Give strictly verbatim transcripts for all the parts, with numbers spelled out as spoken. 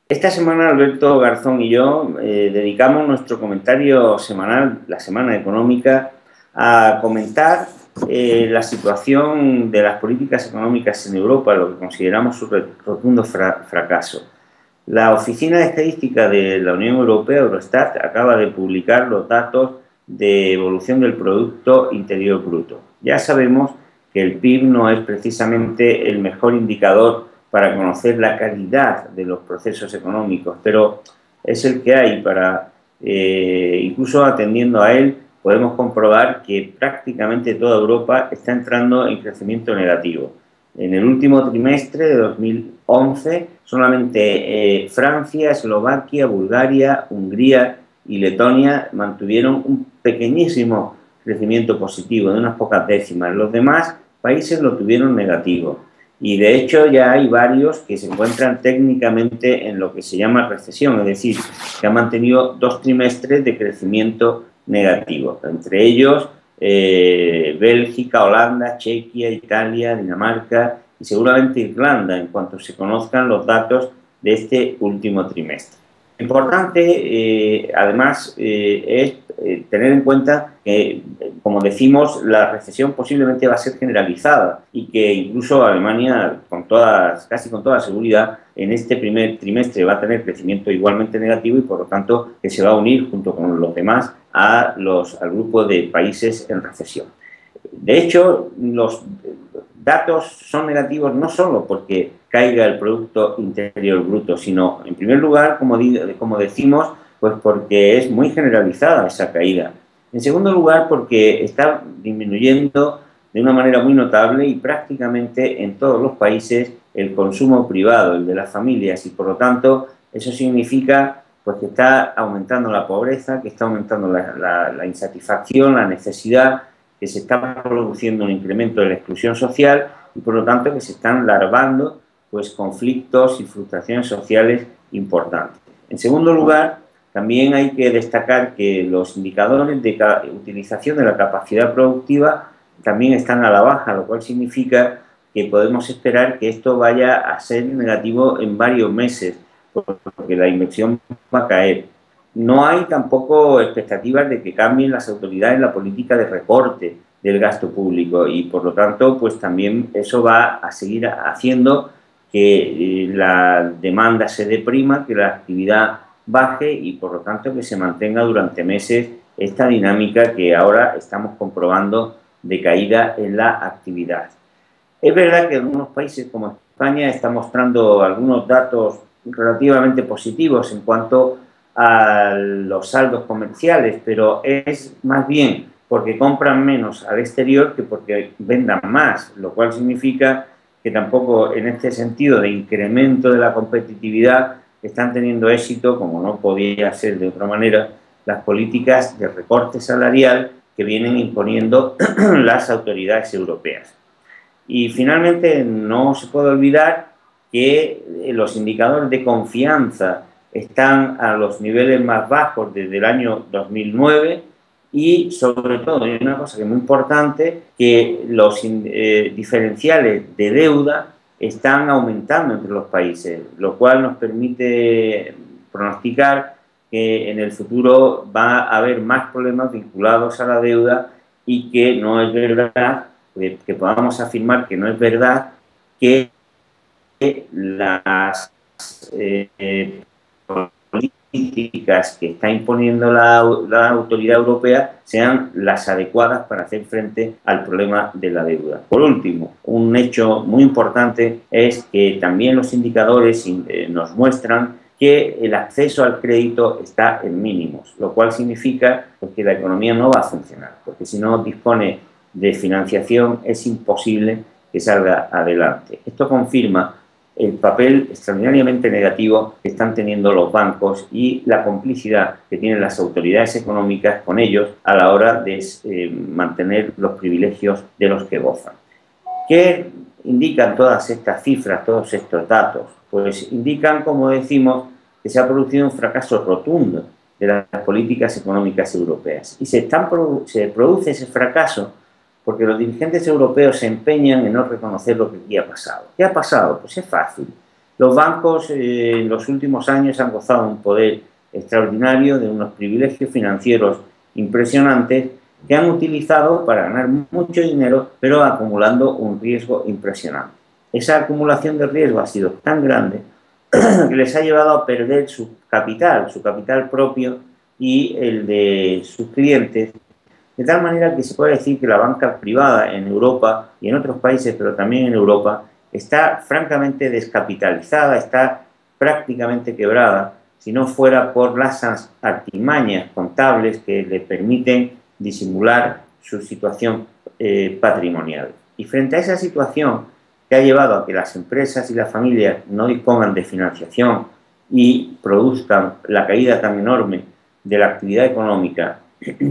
Esta semana Alberto Garzón y yo eh, dedicamos nuestro comentario semanal, la Semana Económica, a comentar eh, la situación de las políticas económicas en Europa, lo que consideramos su rotundo fra fracaso. La Oficina de Estadística de la Unión Europea, Eurostat, acaba de publicar los datos de evolución del Producto Interior Bruto. Ya sabemos que el P I B no es precisamente el mejor indicador para conocer la calidad de los procesos económicos, pero es el que hay. Para, eh, incluso atendiendo a él, podemos comprobar que prácticamente toda Europa está entrando en crecimiento negativo. En el último trimestre de dos mil once, solamente eh, Francia, Eslovaquia, Bulgaria, Hungría y Letonia mantuvieron un pequeñísimo crecimiento positivo, de unas pocas décimas. Los demás países lo tuvieron negativo. Y de hecho ya hay varios que se encuentran técnicamente en lo que se llama recesión, es decir, que han mantenido dos trimestres de crecimiento negativo. Entre ellos eh, Bélgica, Holanda, Chequia, Italia, Dinamarca y seguramente Irlanda, en cuanto se conozcan los datos de este último trimestre. Lo importante, eh, además, eh, es eh, tener en cuenta que, como decimos, la recesión posiblemente va a ser generalizada y que incluso Alemania, con todas, casi con toda seguridad, en este primer trimestre va a tener crecimiento igualmente negativo y, por lo tanto, que se va a unir junto con los demás a los, al grupo de países en recesión. De hecho, los datos son negativos no solo porque caiga el Producto Interior Bruto, sino, en primer lugar, como, como decimos, pues porque es muy generalizada esa caída. En segundo lugar, porque está disminuyendo de una manera muy notable y prácticamente en todos los países el consumo privado, el de las familias, y por lo tanto eso significa pues que está aumentando la pobreza, que está aumentando la, la, la insatisfacción, la necesidad, que se está produciendo un incremento de la exclusión social y por lo tanto que se están larvando pues conflictos y frustraciones sociales importantes. En segundo lugar, también hay que destacar que los indicadores de utilización de la capacidad productiva también están a la baja, lo cual significa que podemos esperar que esto vaya a ser negativo en varios meses, porque la inversión va a caer. No hay tampoco expectativas de que cambien las autoridades la política de recorte del gasto público y, por lo tanto, pues también eso va a seguir haciendo que la demanda se deprima, que la actividad baje y, por lo tanto, que se mantenga durante meses esta dinámica que ahora estamos comprobando de caída en la actividad. Es verdad que algunos países como España están mostrando algunos datos relativamente positivos en cuanto a los saldos comerciales, pero es más bien porque compran menos al exterior que porque vendan más, lo cual significa que tampoco en este sentido de incremento de la competitividad están teniendo éxito, como no podía ser de otra manera, las políticas de recorte salarial que vienen imponiendo las autoridades europeas. Y finalmente no se puede olvidar que los indicadores de confianza están a los niveles más bajos desde el año dos mil nueve y, sobre todo, hay una cosa que es muy importante, que los eh, diferenciales de deuda están aumentando entre los países, lo cual nos permite pronosticar que en el futuro va a haber más problemas vinculados a la deuda y que no es verdad, que podamos afirmar que no es verdad que las eh, políticas que está imponiendo la, la autoridad europea sean las adecuadas para hacer frente al problema de la deuda. Por último, un hecho muy importante es que también los indicadores eh, nos muestran que el acceso al crédito está en mínimos, lo cual significa pues, que la economía no va a funcionar, porque si no dispone de financiación es imposible que salga adelante. Esto confirma el papel extraordinariamente negativo que están teniendo los bancos y la complicidad que tienen las autoridades económicas con ellos a la hora de eh, mantener los privilegios de los que gozan. ¿Qué indican todas estas cifras, todos estos datos? Pues indican, como decimos, que se ha producido un fracaso rotundo de las políticas económicas europeas. Y se, están, se produce ese fracaso porque los dirigentes europeos se empeñan en no reconocer lo que aquí ha pasado. ¿Qué ha pasado? Pues es fácil. Los bancos eh, en los últimos años han gozado de un poder extraordinario, de unos privilegios financieros impresionantes que han utilizado para ganar mucho dinero, pero acumulando un riesgo impresionante. Esa acumulación de riesgo ha sido tan grande que les ha llevado a perder su capital, su capital propio y el de sus clientes, de tal manera que se puede decir que la banca privada en Europa y en otros países, pero también en Europa, está francamente descapitalizada, está prácticamente quebrada, si no fuera por las artimañas contables que le permiten disimular su situación eh, patrimonial. Y frente a esa situación que ha llevado a que las empresas y las familias no dispongan de financiación y produzcan la caída tan enorme de la actividad económica,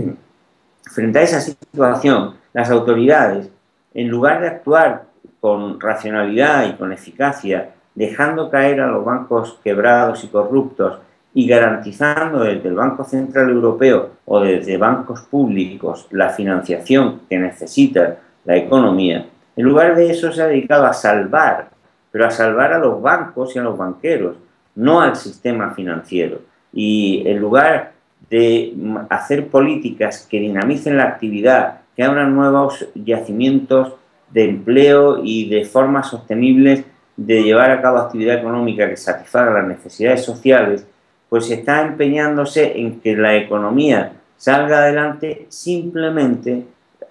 frente a esa situación, las autoridades, en lugar de actuar con racionalidad y con eficacia, dejando caer a los bancos quebrados y corruptos y garantizando desde el Banco Central Europeo o desde bancos públicos la financiación que necesita la economía, en lugar de eso se ha dedicado a salvar, pero a salvar a los bancos y a los banqueros, no al sistema financiero. Y en lugar de hacer políticas que dinamicen la actividad, que abran nuevos yacimientos de empleo y de formas sostenibles de llevar a cabo actividad económica que satisfaga las necesidades sociales, pues está empeñándose en que la economía salga adelante simplemente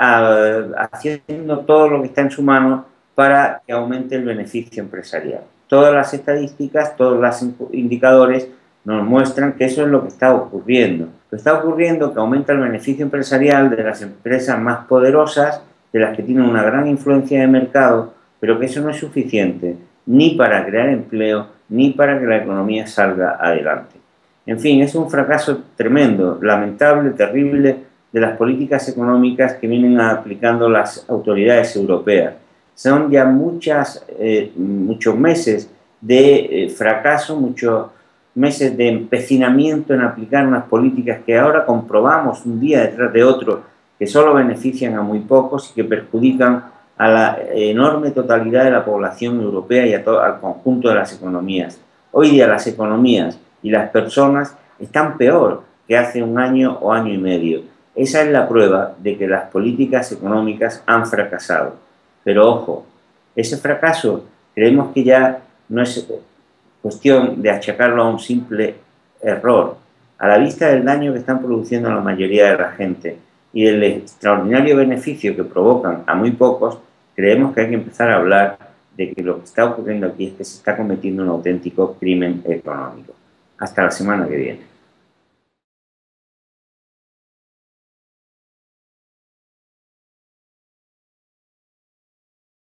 a, haciendo todo lo que está en su mano para que aumente el beneficio empresarial. Todas las estadísticas, todos los indicadores nos muestran que eso es lo que está ocurriendo. Lo está ocurriendo que aumenta el beneficio empresarial de las empresas más poderosas, de las que tienen una gran influencia de mercado, pero que eso no es suficiente ni para crear empleo, ni para que la economía salga adelante. En fin, es un fracaso tremendo, lamentable, terrible, de las políticas económicas que vienen aplicando las autoridades europeas. Son ya muchas, eh, muchos meses de eh, fracaso, muchos meses de empecinamiento en aplicar unas políticas que ahora comprobamos un día detrás de otro que solo benefician a muy pocos y que perjudican a la enorme totalidad de la población europea y a todo, al conjunto de las economías. Hoy día las economías y las personas están peor que hace un año o año y medio. Esa es la prueba de que las políticas económicas han fracasado. Pero ojo, ese fracaso creemos que ya no es cuestión de achacarlo a un simple error. A la vista del daño que están produciendo a la mayoría de la gente y del extraordinario beneficio que provocan a muy pocos, creemos que hay que empezar a hablar de que lo que está ocurriendo aquí es que se está cometiendo un auténtico crimen económico. Hasta la semana que viene.